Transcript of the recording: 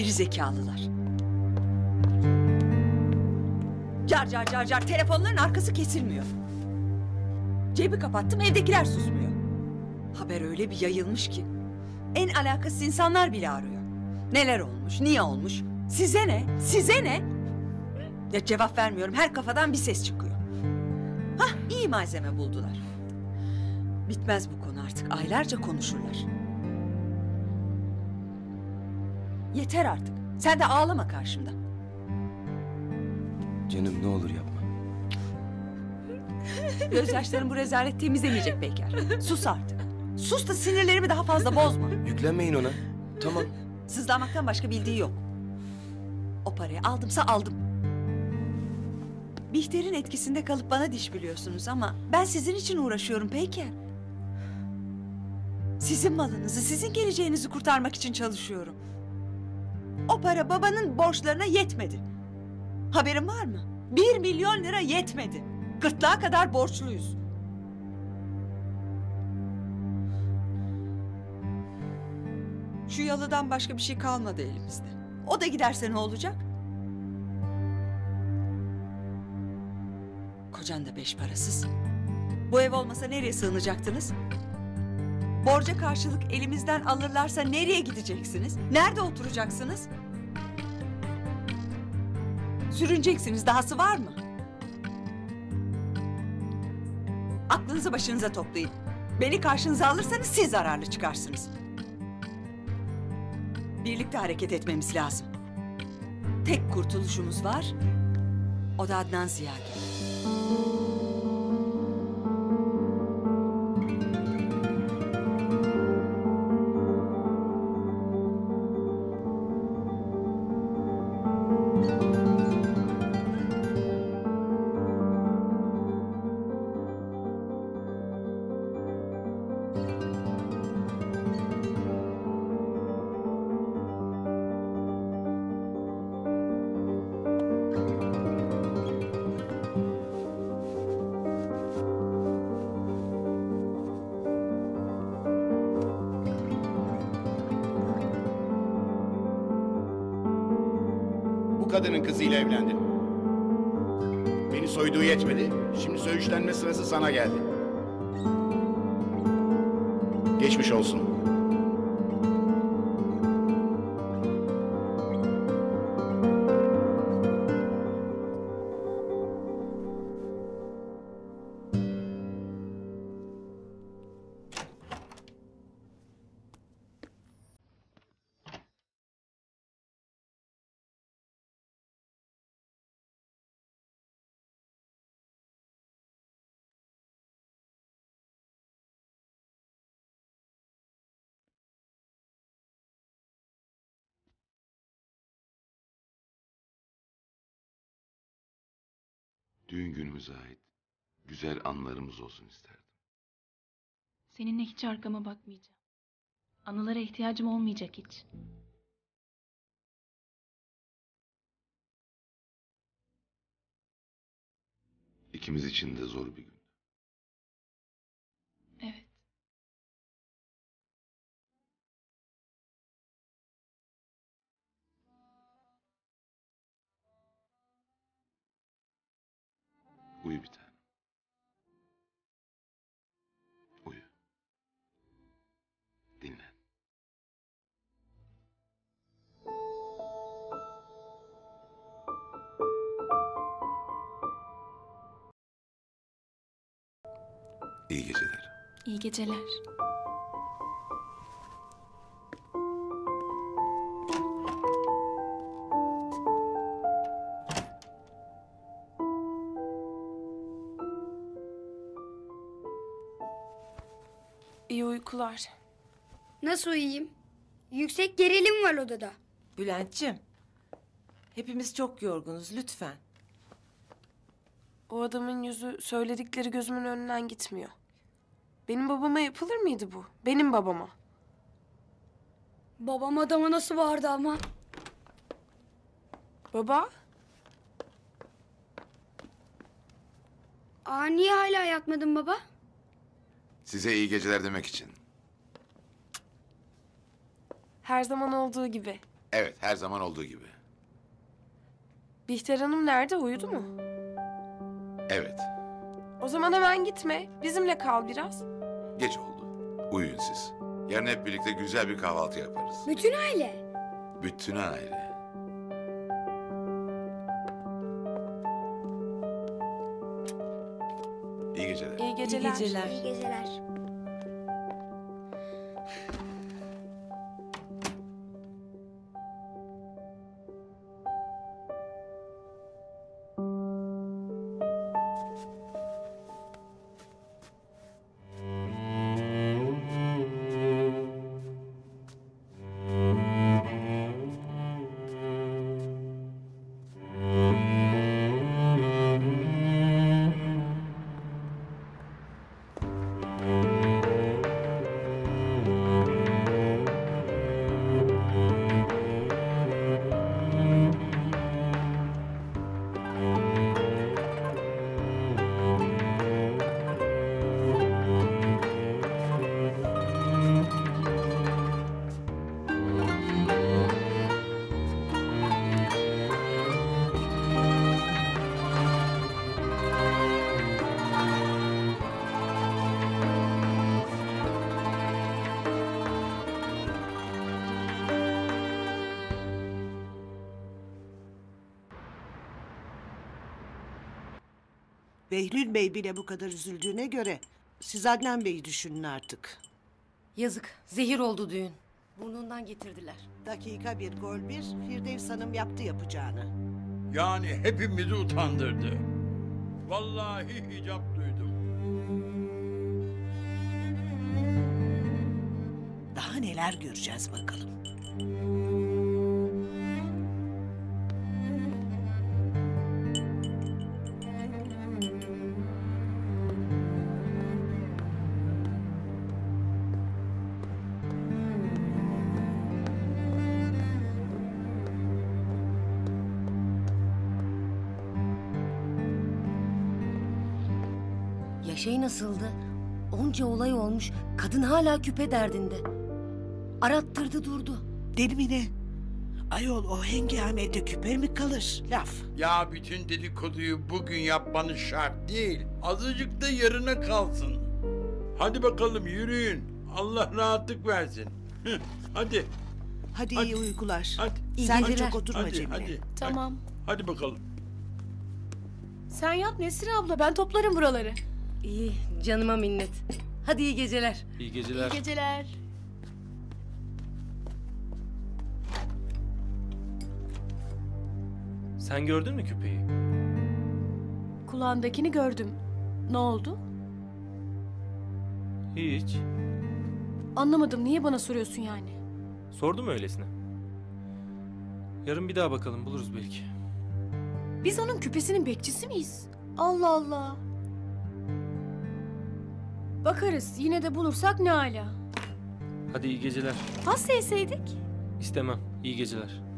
Geri zekalılar. Car car car car telefonların arkası kesilmiyor. Cebi kapattım, evdekiler susmuyor. Haber öyle bir yayılmış ki en alakasız insanlar bile arıyor. Neler olmuş, niye olmuş? Size ne? Size ne? Ya cevap vermiyorum, her kafadan bir ses çıkıyor. Hah, iyi malzeme buldular. Bitmez bu konu artık, aylarca konuşurlar. Yeter artık, sen de ağlama karşımda. Canım ne olur yapma. Gözyaşların bu rezalet temizlemeyecek Peyker. Sus artık. Sus da sinirlerimi daha fazla bozma. Yüklenmeyin ona. Tamam. Sızlanmaktan başka bildiği yok. O parayı aldımsa aldım. Bihter'in etkisinde kalıp bana diş biliyorsunuz ama ben sizin için uğraşıyorum Peyker. Sizin malınızı, sizin geleceğinizi kurtarmak için çalışıyorum. O para babanın borçlarına yetmedi. Haberin var mı? 1 milyon lira yetmedi. Gırtlağa kadar borçluyuz. Şu yalıdan başka bir şey kalmadı elimizde. O da giderse ne olacak? Kocan da beş parasız. Bu ev olmasa nereye sığınacaktınız? Borca karşılık elimizden alırlarsa nereye gideceksiniz? Nerede oturacaksınız? Sürüneceksiniz, dahası var mı? Aklınızı başınıza toplayın. Beni karşınıza alırsanız siz zararlı çıkarsınız. Birlikte hareket etmemiz lazım. Tek kurtuluşumuz var. O da Adnan Ziyagil. Kadının kızıyla evlendin. Beni soyduğu yetmedi. Şimdi söğüşlenme sırası sana geldi. Geçmiş olsun. Düğün günümüze ait güzel anlarımız olsun isterdim. Seninle hiç arkama bakmayacağım. Anılara ihtiyacım olmayacak hiç. İkimiz için de zor bir gün. Evet. Uyu bir tanem. Uyu. Dinlen. İyi geceler. İyi geceler. İyi uykular. Nasıl uyuyayım? Yüksek gerilim var odada. Bülent'ciğim, hepimiz çok yorgunuz lütfen. O adamın yüzü, söyledikleri gözümün önünden gitmiyor. Benim babama yapılır mıydı bu? Benim babama. Babam adama nasıl vardı ama? Baba? Niye hala yatmadın baba? Size iyi geceler demek için. Her zaman olduğu gibi. Evet, her zaman olduğu gibi. Bihter Hanım nerede? Uyudu mu? Evet, O zaman hemen gitme. Bizimle kal biraz. geç oldu. Uyuyun siz. Yarın hep birlikte güzel bir kahvaltı yaparız. Bütün aile. Bütün aile. İyi geceler. İyi geceler. İyi geceler. İyi geceler. Behlül Bey bile bu kadar üzüldüğüne göre siz Adnan Bey'i düşünün artık. Yazık. Zehir oldu düğün. Burnundan getirdiler. Dakika bir gol bir Firdevs Hanım yaptı yapacağını. Yani hepimizi utandırdı. Vallahi hicap duydum. Daha neler göreceğiz bakalım. Yaşay nasıldı? Onca olay olmuş. Kadın hala küpe derdinde. Arattırdı durdu. Deli mi ne? Ayol o hengamede küpe mi kalır? Laf. Ya bütün dedikoduyu bugün yapmanız şart değil. Azıcık da yarına kalsın. Hadi bakalım yürüyün. Allah rahatlık versin. Hıh, hadi. Hadi, Hadi. iyi uykular. Hadi. İyi Sen de geceler. çok oturma Hadi, Cemile. hadi. Tamam. Hadi bakalım. Sen yat Nesrin abla. Ben toplarım buraları. İyi. Canıma minnet. Hadi iyi geceler. İyi geceler. İyi geceler. Sen gördün mü küpeyi? Kulağındakini gördüm. Ne oldu? Hiç. Anlamadım. Niye bana soruyorsun yani? Sordum öylesine. Yarın bir daha bakalım, buluruz belki. Biz onun küpesinin bekçisi miyiz? Allah Allah. Bakarız. Yine de bulursak ne ala. Hadi iyi geceler. Pasta yeseydik. İstemem. İyi geceler.